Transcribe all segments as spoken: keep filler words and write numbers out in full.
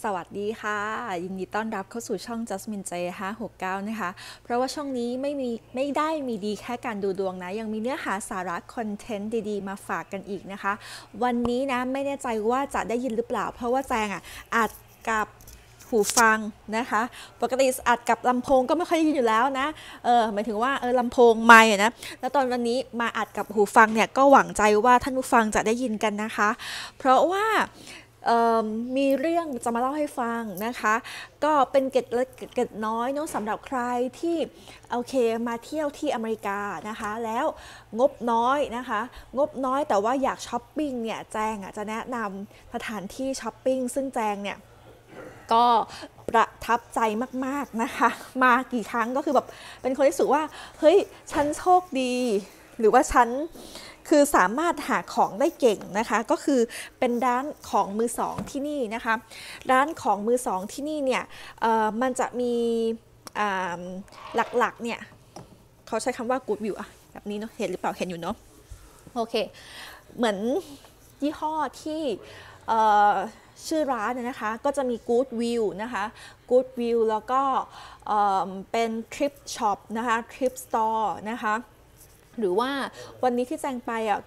วัสดีค่ะยินดีต้อนรับเข้าสู่ช่อง Jasmine เจ ห้าหกเก้า นะคะเพราะว่าช่องนี้ไม่มีไม่ได้มีดีแค่การดูดวงนะยังมีเนื้อหาสาระคอนเทนต์ดีๆมาฝากกันอีกนะคะวันนี้นะไม่แน่ใจว่าจะได้ยินหรือเปล่าเพราะว่าแจงอ่ะอัดกับหูฟังนะคะปกติอัดกับลำโพงก็ไม่ค่อยได้ยินอยู่แล้วนะเออหมายถึงว่าเออลำโพงไมค์นะแล้วตอนวันนี้มาอัดกับหูฟังเนี่ยก็หวังใจว่าท่านผู้ฟังจะได้ยินกันนะคะเพราะว่ามีเรื่องจะมาเล่าให้ฟังนะคะก็เป็นเกร็ดเล็กเกร็ดน้อยเนาะสำหรับใครที่โอเคมาเที่ยวที่อเมริกานะคะแล้วงบน้อยนะคะงบน้อยแต่ว่าอยากช้อปปิ้งเนี่ยแจงอ่ะจะแนะนำสถานที่ช้อปปิ้งซึ่งแจงเนี่ยก็ประทับใจมากๆนะคะมากี่ครั้งก็คือแบบเป็นคนที่รู้สึกว่าเฮ้ยฉันโชคดีหรือว่าฉันคือสามารถหาของได้เก่งนะคะก็คือเป็นร้านของมือสองที่นี่นะคะร้านของมือสองที่นี่เนี่ยมันจะมีหลักๆเนี่ยเขาใช้คำว่า good view อะแบบนี้เนาะเห็นหรือเปล่าเห็นอยู่เนาะโอเคเหมือนยี่ห้อที่ชื่อร้านนะคะก็จะมี Good View นะคะ Good View แล้วก็เป็น Trip Shop นะคะ Trip Store นะคะหรือว่าวันนี้ที่แจ้งไปอ่ะ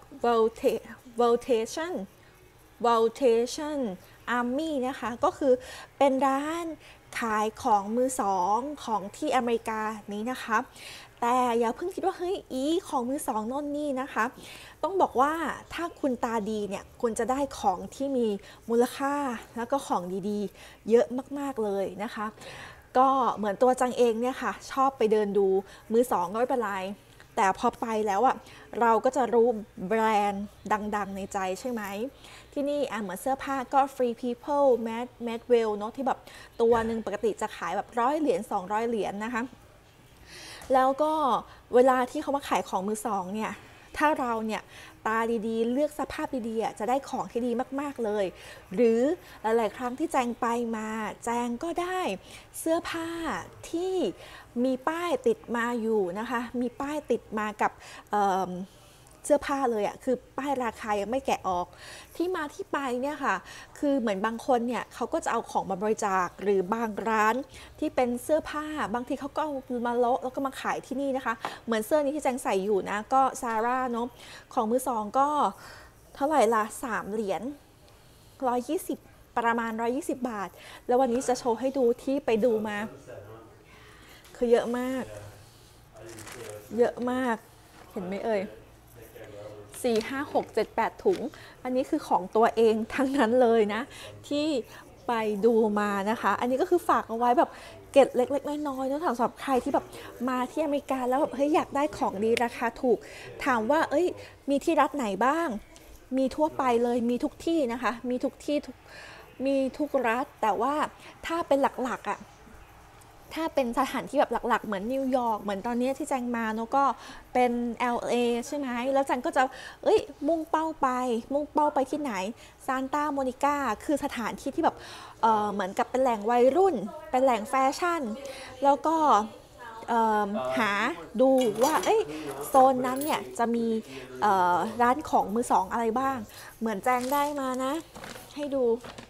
Valuation Valuation Army นะคะก็คือเป็นร้านขายของมือสองของที่อเมริกานี้นะคะแต่อย่าเพิ่งคิดว่าเฮ้ยอีของมือสองโน่นนี่นะคะต้องบอกว่าถ้าคุณตาดีเนี่ยคุณจะได้ของที่มีมูลค่าแล้วก็ของดีๆเยอะมากๆเลยนะคะก็เหมือนตัวจังเองเนี่ยค่ะชอบไปเดินดูมือสองก็ไม่เป็นไรแต่พอไปแล้วอ่ะเราก็จะรู้แบรนด์ดังๆในใจใช่ไหมที่นี่อ่ะเหมือนเสื้อผ้าก็ Free People Mad Madwell เนาะที่แบบตัวหนึ่งปกติจะขายแบบร้อยเหรียญสองร้อยเหรียญนะคะแล้วก็เวลาที่เขามาขายของมือสองเนี่ยถ้าเราเนี่ยตาดีๆเลือกสภาพดีๆจะได้ของที่ดีมากๆเลยหรือหลายๆครั้งที่แจงไปมาแจงก็ได้เสื้อผ้าที่มีป้ายติดมาอยู่นะคะมีป้ายติดมากับเเสื้อผ้าเลยอะคือป้ายราคายังไม่แกะออกที่มาที่ไปเนี่ยค่ะคือเหมือนบางคนเนี่ยเขาก็จะเอาของมาบริจาคหรือบางร้านที่เป็นเสื้อผ้าบางทีเขาก็เอามาโละแล้วก็มาขายที่นี่นะคะเหมือนเสื้อนี้ที่แจงใส่อยู่นะก็ซาร่าเนาะของมือสองก็เท่าไหร่ละสามเหรียญร้อยยี่สิบประมาณร้อยยี่สิบบาทแล้ววันนี้จะโชว์ให้ดูที่ไปดูมาคือเยอะมากเยอะมากเห็นไหมเอ่ยสี่ ห้า หก เจ็ด แปดถุงอันนี้คือของตัวเองทั้งนั้นเลยนะที่ไปดูมานะคะอันนี้ก็คือฝากเอาไว้แบบเก็บเล็กๆน้อยๆนะสำหรับใครที่แบบมาที่อเมริกาแล้วแบบเฮ้ยอยากได้ของดีราคาถูกถามว่าเอ้ยมีที่รัฐไหนบ้างมีทั่วไปเลยมีทุกที่นะคะมีทุกที่มีทุกรัฐแต่ว่าถ้าเป็นหลักๆอ่ะถ้าเป็นสถานที่แบบหลักๆเหมือนนิวยอร์กเหมือนตอนนี้ที่แจงมาเนาะก็เป็น แอล เอ ใช่ไหมแล้วแจงก็จะเอ้ยมุ่งเป้าไปมุ่งเป้าไปที่ไหนซานตาโมนิกาคือสถานที่ที่แบบ เ, เหมือนกับเป็นแหล่งวัยรุ่นเป็นแหล่งแฟชั่นแล้วก็หาดูว่าโซนนั้นเนี่ยจะมีร้านของมือสองอะไรบ้างเหมือนแจงได้มานะให้ดู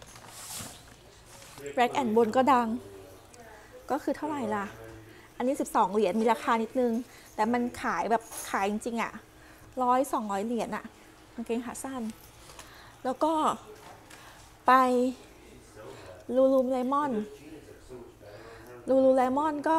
แร็กแอนด์บนก็ดังก็คือเท่าไหร่ล่ะอันนี้สิบสองเหรียญมีราคานิดนึงแต่มันขายแบบขายจริงๆอะร้อยสองร้อยเหรียญอะกางเกงขาสั้นแล้วก็ไปลูลูเลมอนลูลูเลมอนก็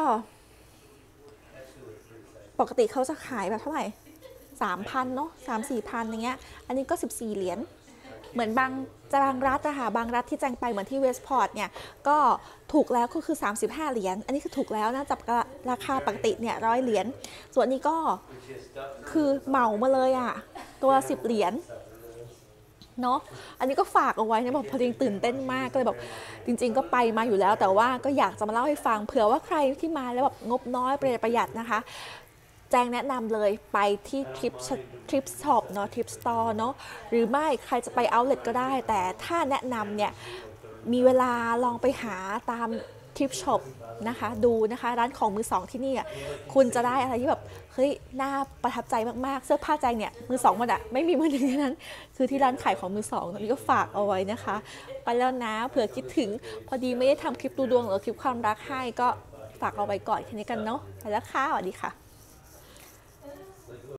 ปกติเขาจะขายแบบเท่าไหร่สามพันเนาะสามสี่พันอย่างเงี้ยอันนี้ก็สิบสี่เหรียญเหมือนบางจะบางรัฐอะค่ะบางรัฐที่แจงไปเหมือนที่เวสต์พอร์ตเนี่ยก็ถูกแล้วก็คือสามสิบห้าเหรียญอันนี้คือถูกแล้วนะจับราคาปกติเนี่ยร้อยเหรียญส่วนนี้ก็คือเหมามาเลยอะตัวสิบเหรียญเนาะอันนี้ก็ฝากเอาไว้นะบอกพอดีตื่นเต้นมากก็เลยแบบจริงๆก็ไปมาอยู่แล้วแต่ว่าก็อยากจะมาเล่าให้ฟังเผื่อว่าใครที่มาแล้วแบบงบน้อยประหยัดนะคะแจงแนะนำเลยไปที่ทริปทริปช็อปเนาะทริปสตอร์เนาะหรือไม่ใครจะไปเอาท์เลทก็ได้แต่ถ้าแนะนำเนี่ยมีเวลาลองไปหาตามทลิปช็อปนะคะดูนะคะร้านของมือสองที่นี่อ่ะคุณจะได้อะไรที่แบบเฮ้ยน่าประทับใจมากๆเสื้อผ้าใจเนี่ยมือสองมันอ่ะไม่มีมือหนึ่งเท่านั้นคือที่ร้านขายของมือสองตรงนี้ก็ฝากเอาไว้นะคะไปแล้วนะเผื่อคิดถึงพอดีไม่ได้ทำคลิปดูดวงหรือคลิปความรักให้ก็ฝากเอาไว้ก่อนแค่นี้กันเนาะไปแล้วค่ะสวัสดีค่ะ